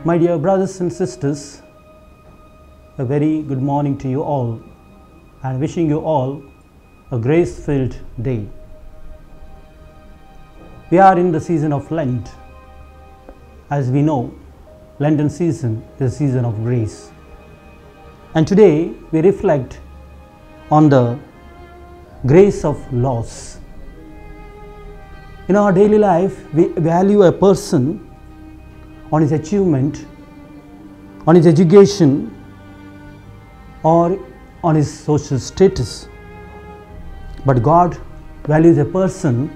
My dear brothers and sisters, a very good morning to you all and wishing you all a grace-filled day. We are in the season of Lent. As we know, Lenten season is a season of grace. And today we reflect on the grace of laws. In our daily life, we value a person on his achievement, on his education, or on his social status. But God values a person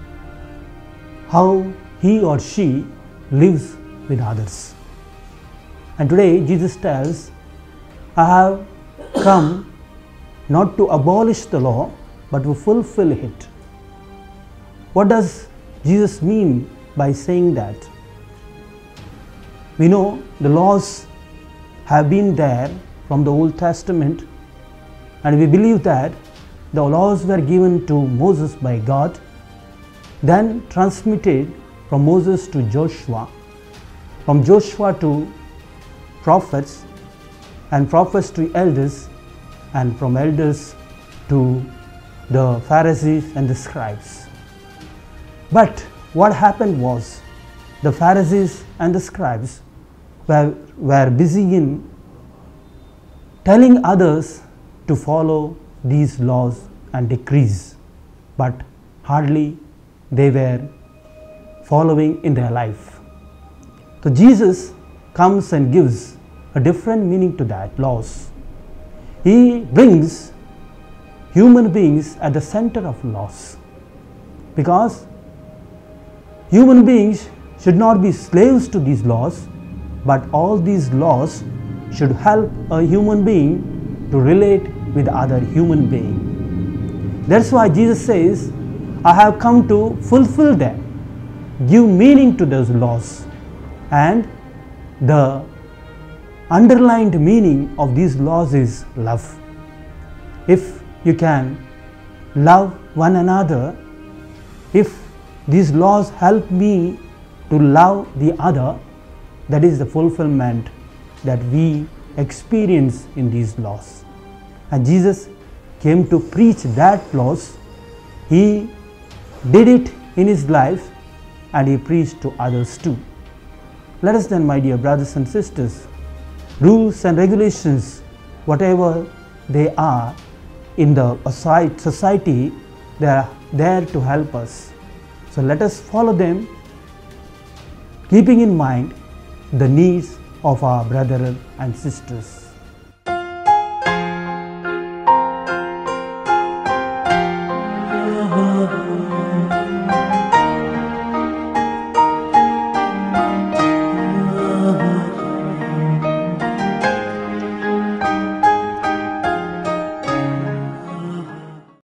how he or she lives with others. And today Jesus tells, I have come not to abolish the law, but to fulfill it. What does Jesus mean by saying that? We know the laws have been there from the Old Testament, and we believe that the laws were given to Moses by God, then transmitted from Moses to Joshua, from Joshua to prophets, and prophets to elders, and from elders to the Pharisees and the scribes. But what happened was, the Pharisees and the scribes were busy in telling others to follow these laws and decrees, but hardly they were following in their life. So Jesus comes and gives a different meaning to that laws. He brings human beings at the center of laws, because human beings should not be slaves to these laws, but all these laws should help a human being to relate with other human being. That's why Jesus says, I have come to fulfill them, give meaning to those laws. And the underlined meaning of these laws is love. If you can love one another, if these laws help me to love the other, that is the fulfillment that we experience in these laws. And Jesus came to preach that laws. He did it in his life, and he preached to others too. Let us then, my dear brothers and sisters, rules and regulations, whatever they are in the society, they are there to help us. So let us follow them, keeping in mind the needs of our brothers and sisters.